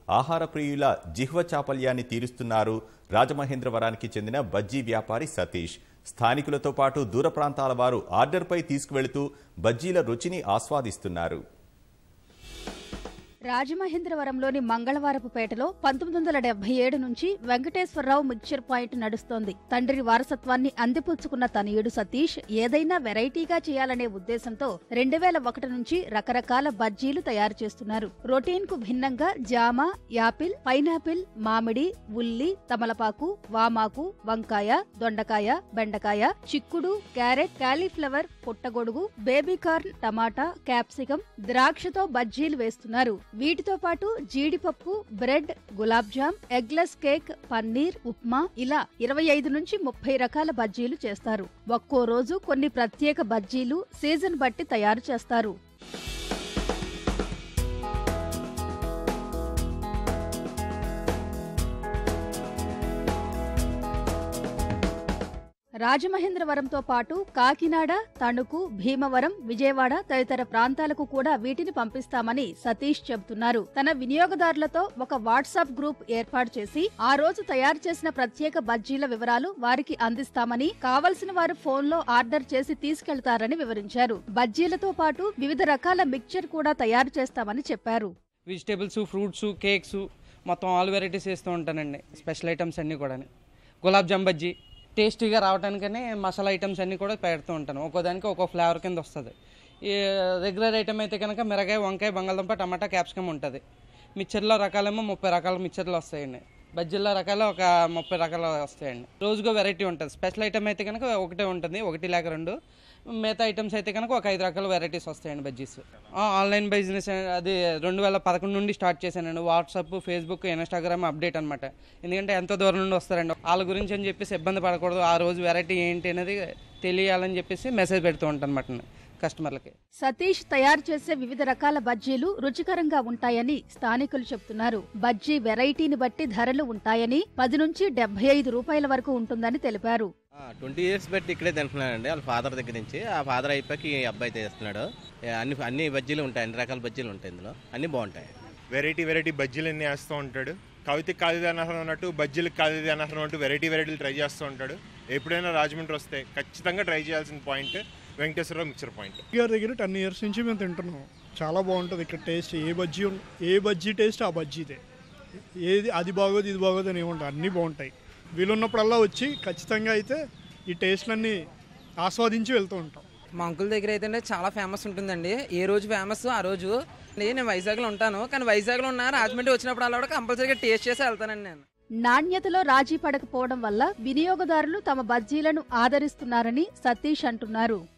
ఆహార ప్రియుల జిహ్వ చాపల్యాన్ని తీరుస్తున్నారు రాజమహేంద్రవరానికి చెందిన బజ్జీ వ్యాపారి సతీష్. స్థానికులతో పాటు దూర ప్రాంతాల వారు ఆర్డర్పై తీసుకువెళుతూ బజ్జీల రుచిని ఆస్వాదిస్తున్నారు. రాజమహేంద్రవరంలోని మంగళవారపుపేటలో 1977 నుంచి వెంకటేశ్వరరావు మిక్చర్ పాయింట్ నడుస్తోంది. తండ్రి వారసత్వాన్ని అందిపుచ్చుకున్న తనయుడు సతీష్ ఏదైనా వెరైటీగా చేయాలనే ఉద్దేశంతో 2001 నుంచి రకరకాల బజ్జీలు తయారు చేస్తున్నారు. రొటీన్ కు భిన్నంగా జామ, యాపిల్, పైనాపిల్, మామిడి, ఉల్లి, తమలపాకు, వామాకు, వంకాయ, దొండకాయ, బెండకాయ, చిక్కుడు, క్యారెట్, కాలీఫ్లవర్, పుట్టగొడుగు, బేబీకార్న్, టమాటా, క్యాప్సికం, ద్రాక్షతో బజ్జీలు వేస్తున్నారు. వీటితో పాటు జీడిపప్పు, bread, gulab jam, eggless cake, paneer, upma ఇలా 25 నుంచి 30 రకాల బజ్జీలు చేస్తారు. ఒక్కో రోజు కొన్ని ప్రత్యేక బజ్జీలు సీజన్ బట్టి తయారు చేస్తారు. రాజమహేంద్రవరంతో పాటు కాకినాడ, తణుకు, భీమవరం, విజయవాడ తదితర ప్రాంతాలకు కూడా వీటిని పంపిస్తామని సతీష్ చెబుతున్నారు. తన వినియోగదారులతో ఒక వాట్సాప్ గ్రూప్ ఏర్పాటు చేసి ఆ రోజు తయారు చేసిన ప్రత్యేక బజ్జీల వివరాలు వారికి అందిస్తామని, కావలసిన వారు ఫోన్లో ఆర్డర్ చేసి తీసుకెళ్తారని వివరించారు. బజ్జీలతో పాటు వివిధ రకాల మిక్చర్ కూడా తయారు చేస్తామని చెప్పారు. వెజిటేబుల్స్, ఫ్రూట్స్, కేక్స్ మొత్తం ఆల్ వెరైటీస్ వేస్తూ ఉంటానండి. స్పెషల్ ఐటమ్స్ అన్నీ కూడా గులాబ్ జామ్ బజ్జీ టేస్టీగా రావడానికనే మసాలా ఐటమ్స్ అన్నీ కూడా పెడుతూ ఉంటాను. ఒక్కోదానికి ఒక్కో ఫ్లేవర్ కింద వస్తుంది. ఈ రెగ్యులర్ ఐటమ్ అయితే కనుక మిరకాయ, వంకాయ, బంగాళదుంప, టమాటా, క్యాప్సికమ్ ఉంటుంది. మిక్చర్లో రకాలేమో 30 రకాల మిక్చర్లు వస్తాయండి. బజ్జీల రకాలు ఒక 30 రకాలు వస్తాయండి. రోజుకో వెరైటీ ఉంటుంది. స్పెషల్ ఐటమ్ అయితే కనుక ఒకటే ఉంటుంది, 1 లేక 2. మిగతా ఐటమ్స్ అయితే కనుక ఒక 5 రకాల వెరైటీస్ వస్తాయండి బజ్జీస్. ఆన్లైన్ బిజినెస్ అది 2011 నుండి స్టార్ట్ చేశానండి. వాట్సాప్, ఫేస్బుక్, ఇన్స్టాగ్రామ్ అప్డేట్ అనమాట. ఎందుకంటే ఎంతో దూరం నుండి వస్తారండి. వాళ్ళ గురించి అని చెప్పేసి ఇబ్బంది పడకూడదు, ఆ రోజు వెరైటీ ఏంటి అనేది తెలియాలని చెప్పేసి మెసేజ్ పెడుతూ ఉంటాను అనమాట కస్టమర్లకి. సతీష్ తయారు చేసే వివిధ రకాల బజ్జీలు రుచికరంగా ఉంటాయని స్థానికులు చెబుతున్నారు. బజ్జీ వెరైటీని బట్టి ధరలు ఉంటాయని 10 నుంచి 75 రూపాయల వరకు ఉంటుందని తెలిపారు. 20 ఇయర్స్ బట్టి ఇక్కడే తింటున్నానండి. వాళ్ళ ఫాదర్ దగ్గర నుంచి. ఆ ఫాదర్ అయిపోయి ఈ అబ్బాయి చేస్తున్నాడు. అన్ని బజ్జీలు ఉంటాయి, అన్ని రకాల బజ్జీలు ఉంటాయి ఇందులో, అన్ని బాగుంటాయి. వెరైటీ బజ్జీలు అన్ని వేస్తూ ఉంటాడు. కవితకి కాదు అనర్హం అన్నట్టు, బజ్జీలకు కాదు అనర్హం అన్నట్టు వెరైటీలు ట్రై చేస్తూ ఉంటాడు. ఎప్పుడైనా రాజమండ్రి వస్తే ఖచ్చితంగా ట్రై చేయాల్సిన పాయింట్ వెంకటేశ్వరరావు మిక్చర్ పాయింట్. గారి దగ్గర 10 ఇయర్స్ నుంచి మేము తింటున్నాం. చాలా బాగుంటుంది ఇక్కడ టేస్ట్. ఏ బజ్జీ టేస్ట్ ఆ బజ్జీదే. ఏది అది బాగోదు ఇది బాగోదు అని ఏముంటుంది, అన్నీ బాగుంటాయి. వీలున్నప్పుడల్లా వచ్చి ఖచ్చితంగా అయితే ఈ టేస్ట్లన్నీ ఆస్వాదించి వెళ్తూ ఉంటాం. మా అంకుల్ దగ్గర అయితే చాలా ఫేమస్ ఉంటుందండి. ఏ రోజు ఫేమస్ ఆ రోజు. నేను వైజాగ్లో ఉంటాను, కానీ వైజాగ్లో ఉన్న రాజమండ్రి వచ్చినప్పుడు అలా కూడా కంపల్సరీగా టేస్ట్ చేసి వెళ్తానండి నేను. నాణ్యతలో రాజీ పడకపోవడం వల్ల వినియోగదారులు తమ బజ్జీలను ఆదరిస్తున్నారని సతీష్ అంటున్నారు.